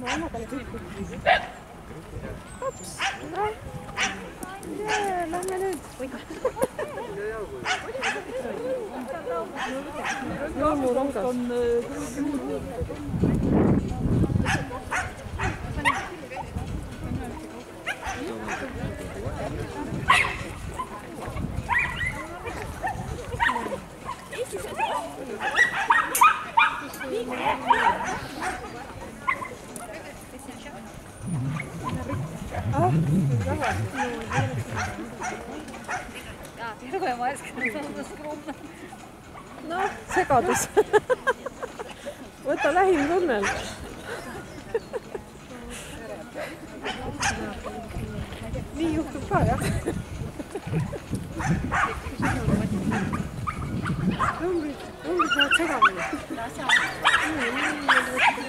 ma annan talle tükki. Hops, lähme nüüd. Jõulurongas on terve maeskas on skromne. Noh, segadus. Võta lähim tunnel. Nii juhtub ka, jah. Numbrid lähevad segamini.